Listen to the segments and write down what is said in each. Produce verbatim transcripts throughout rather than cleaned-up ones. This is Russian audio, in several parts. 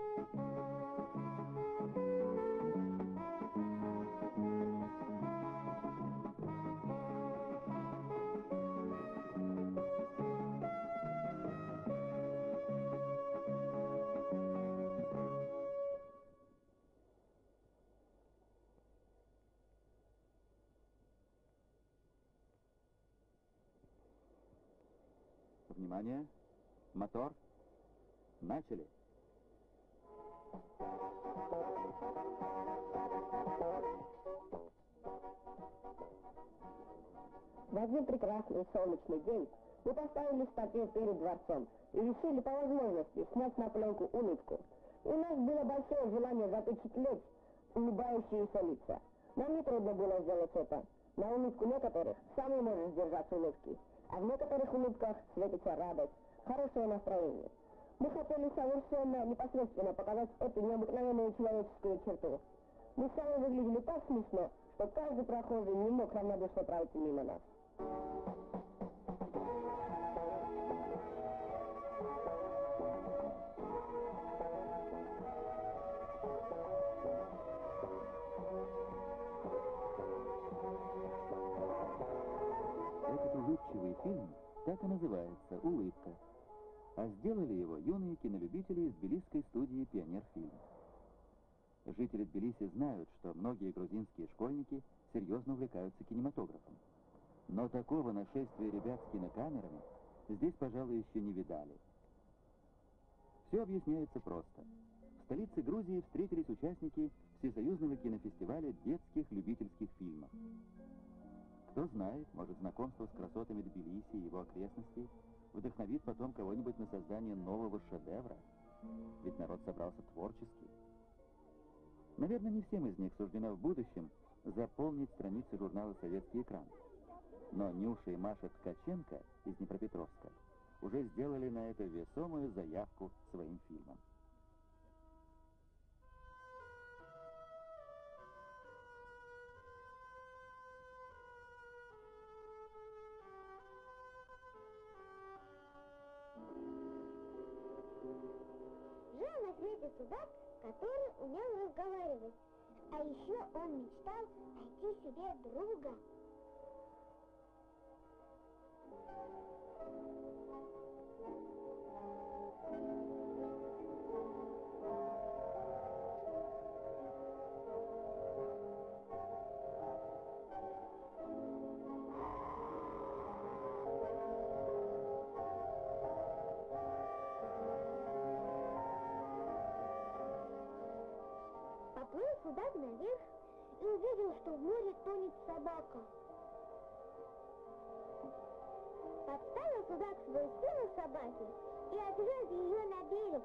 Внимание! Мотор! Начали! В один прекрасный солнечный день мы поставили статью перед дворцом и решили по возможности снять на пленку улыбку. У нас было большое желание запечатлеть улыбающиеся лица. Нам не трудно было сделать это. На улыбку некоторых сам не можешь сдержать улыбки, а в некоторых улыбках светится радость, хорошее настроение. Мы хотели совершенно непосредственно показать эту необыкновенную человеческую черту. Мы сами выглядели так смешно, что каждый прохожий не мог равнодушно пройти мимо нас. Этот улыбчивый фильм так и называется «Улыбка». А сделали его юные кинолюбители из тбилисской студии «Пионерфильм». Жители Тбилиси знают, что многие грузинские школьники серьезно увлекаются кинематографом. Но такого нашествия ребят с кинокамерами здесь, пожалуй, еще не видали. Все объясняется просто. В столице Грузии встретились участники Всесоюзного кинофестиваля детских любительских фильмов. Кто знает, может, знакомство с красотами Тбилиси и его окрестностей вдохновит потом кого-нибудь на создание нового шедевра. Ведь народ собрался творческий. Наверное, не всем из них суждено в будущем заполнить страницы журнала «Советский экран». Но Нюша и Маша Ткаченко из Днепропетровска уже сделали на это весомую заявку своим фильмом. Жил на свете судак, который умел разговаривать, а еще он мечтал найти себе друга. Поплыл судак наверх и увидел, что в море тонет собака. Подставил судак свой спину собаке и отвез ее на берег.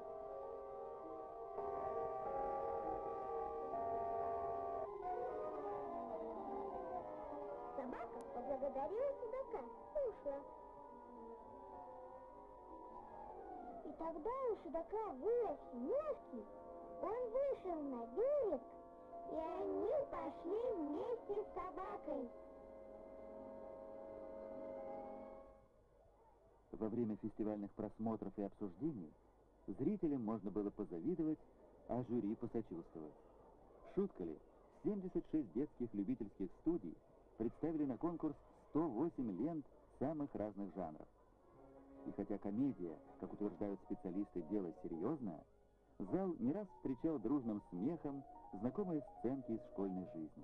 Собака поблагодарила судака и ушла. И тогда у судака выросли ножки. Он вышел на берег, и они пошли вместе с собакой. Во время фестивальных просмотров и обсуждений зрителям можно было позавидовать, а жюри посочувствовать. Шутка ли, семьдесят шесть детских любительских студий представили на конкурс сто восемь лент самых разных жанров. И хотя комедия, как утверждают специалисты, дело серьезное, зал не раз встречал дружным смехом знакомые сценки из школьной жизни.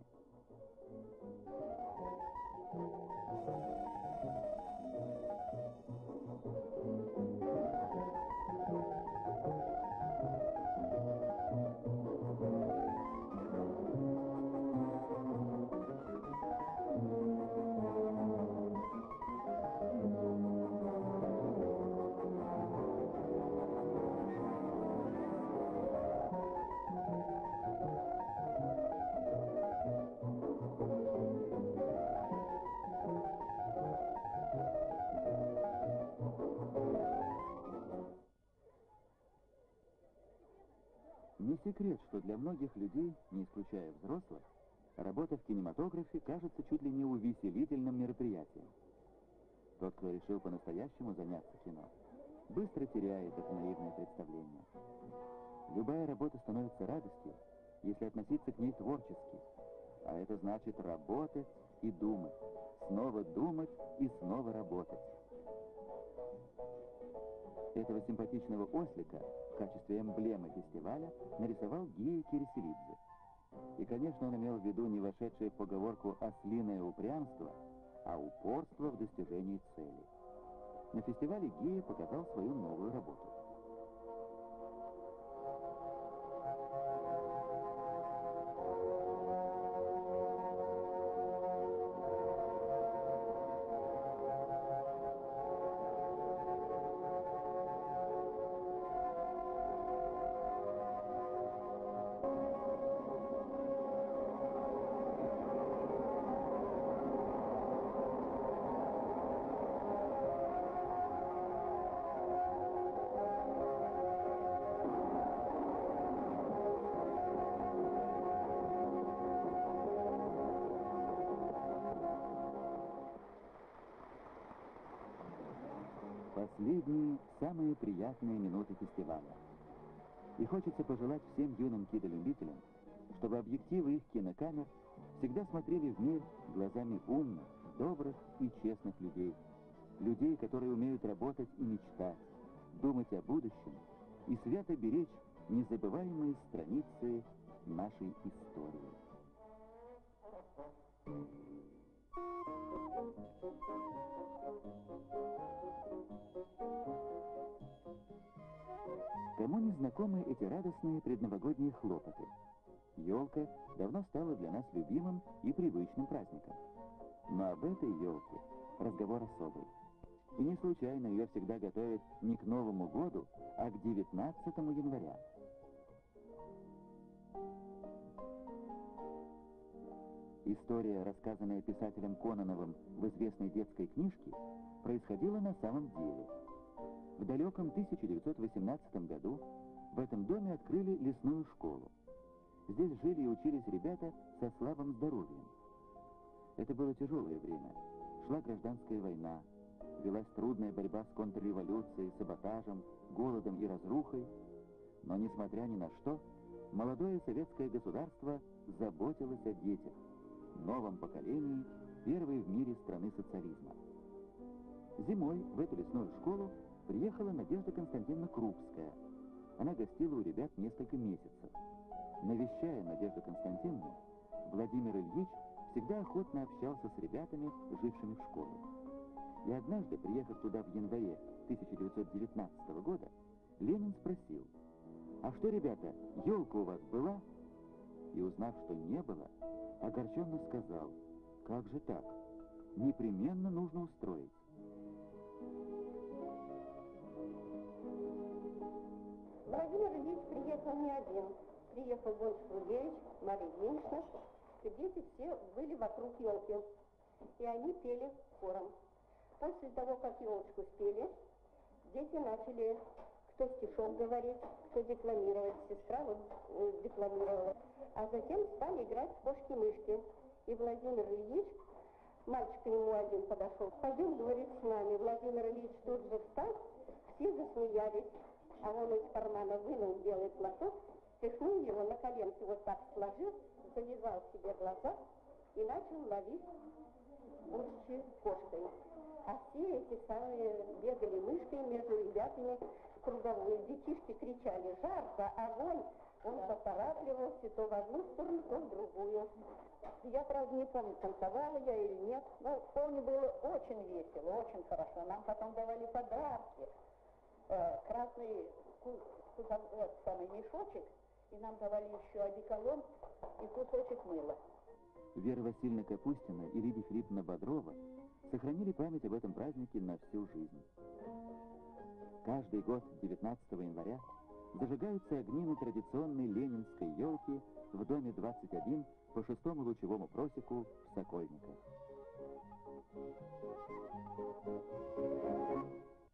Не секрет, что для многих людей, не исключая взрослых, работа в кинематографе кажется чуть ли не увеселительным мероприятием. Тот, кто решил по-настоящему заняться кино, быстро теряет это наивное представление. Любая работа становится радостью, если относиться к ней творчески. А это значит работать и думать, снова думать и снова работать. Этого симпатичного ослика в качестве эмблемы фестиваля нарисовал Гия Кирселидзе. И, конечно, он имел в виду не вошедшее в поговорку «ослиное упрямство», а упорство в достижении цели. На фестивале Гия показал свою новую работу. Последние, самые приятные минуты фестиваля. И хочется пожелать всем юным кинолюбителям, чтобы объективы их кинокамер всегда смотрели в мир глазами умных, добрых и честных людей. Людей, которые умеют работать и мечтать, думать о будущем и свято беречь незабываемые страницы нашей истории. Кому не знакомы эти радостные предновогодние хлопоты? Елка давно стала для нас любимым и привычным праздником. Но об этой елке разговор особый. И не случайно ее всегда готовят не к Новому году, а к девятнадцатому января. История, рассказанная писателем Кононовым в известной детской книжке, происходила на самом деле. В далеком тысяча девятьсот восемнадцатом году в этом доме открыли лесную школу. Здесь жили и учились ребята со слабым здоровьем. Это было тяжелое время. Шла гражданская война, велась трудная борьба с контрреволюцией, саботажем, голодом и разрухой. Но, несмотря ни на что, молодое советское государство заботилось о детях, новом поколении первой в мире страны социализма. Зимой в эту лесную школу приехала Надежда Константиновна Крупская. Она гостила у ребят несколько месяцев. Навещая Надежду Константиновну, Владимир Ильич всегда охотно общался с ребятами, жившими в школе. И однажды, приехав туда в январе тысяча девятьсот девятнадцатого года, Ленин спросил: «А что, ребята, елка у вас была?» И, узнав, что не было, огорченно сказал: «Как же так? Непременно нужно устроить». Владимир Ильич приехал не один. Приехал Гонч Лугевич, Мария Ильинична. И дети все были вокруг елки. И они пели хором. После того, как елочку спели, дети начали кто стишок говорить, кто декламировать. Сестра вот э, декламировала. А затем стали играть в кошки-мышки. И Владимир Ильич, мальчик к нему один подошел: «Пойдем, говорит, с нами». Владимир Ильич тут же встал, все засмеялись. А он из кармана вынул белый платок, стряхнул его на коленке, вот так сложил, завязал себе глаза и начал ловить будучи кошкой. А все эти самые бегали мышкой между ребятами круговую. Детишки кричали: «Жарко, огонь!» Он поторапливался то в одну сторону, то в другую. Я, правда, не помню, танцевала я или нет. Ну, помню, было очень весело, очень хорошо. Нам потом давали подарки. Красный самый мешочек, и нам давали еще одеколон и кусочек мыла. Вера Васильевна Капустина и Лидия Филипповна Бодрова сохранили память об этом празднике на всю жизнь. Каждый год девятнадцатого января зажигаются огни на традиционной ленинской елке в доме двадцать один по шестому лучевому просеку в Сокольниках.